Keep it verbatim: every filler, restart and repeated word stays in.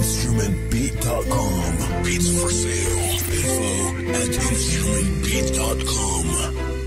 instrument beat dot com. Beats for sale. Info at instrument beat dot com.